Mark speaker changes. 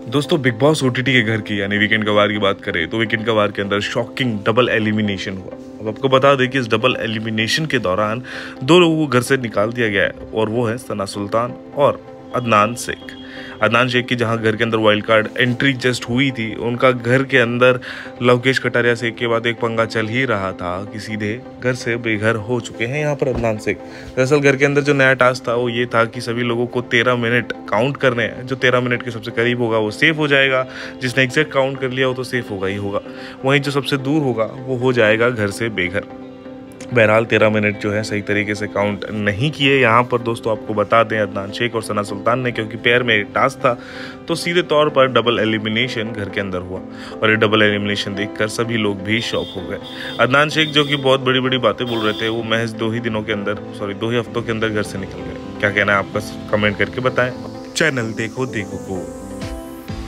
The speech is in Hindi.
Speaker 1: दोस्तों बिग बॉस ओटीटी के घर की यानी वीकेंड का वार की बात करें तो वीकेंड का वार के अंदर शॉकिंग डबल एलिमिनेशन हुआ। अब आपको बता दें कि इस डबल एलिमिनेशन के दौरान 2 लोगों को घर से निकाल दिया गया है और वो है सना सुल्तान और अदनान शेख। अदनान शेख की जहां घर के अंदर वाइल्ड कार्ड एंट्री जस्ट हुई थी, उनका घर के अंदर लवकेश कटारिया शेख के बाद एक पंगा चल ही रहा था कि सीधे घर से बेघर हो चुके हैं यहाँ पर अदनान शेख। दरअसल घर के अंदर जो नया टास्क था वो ये था कि सभी लोगों को 13 मिनट काउंट करने हैं। जो 13 मिनट के सबसे करीब होगा वो सेफ हो जाएगा, जिसने एग्जैक्ट काउंट कर लिया वो तो सेफ होगा ही होगा, वहीं जो सबसे दूर होगा वो हो जाएगा घर से बेघर। बहरहाल 13 मिनट जो है सही तरीके से काउंट नहीं किए यहाँ पर। दोस्तों आपको बता दें अदनान शेख और सना सुल्तान ने, क्योंकि पेयर में एक टास्क था तो सीधे तौर पर डबल एलिमिनेशन घर के अंदर हुआ और ये डबल एलिमिनेशन देखकर सभी लोग भी शॉक हो गए। अदनान शेख जो कि बहुत बड़ी बड़ी बातें बोल रहे थे वो महज 2 ही हफ्तों के अंदर घर से निकल गए। क्या कहना है आपका, कमेंट करके बताएं। चैनल देखो को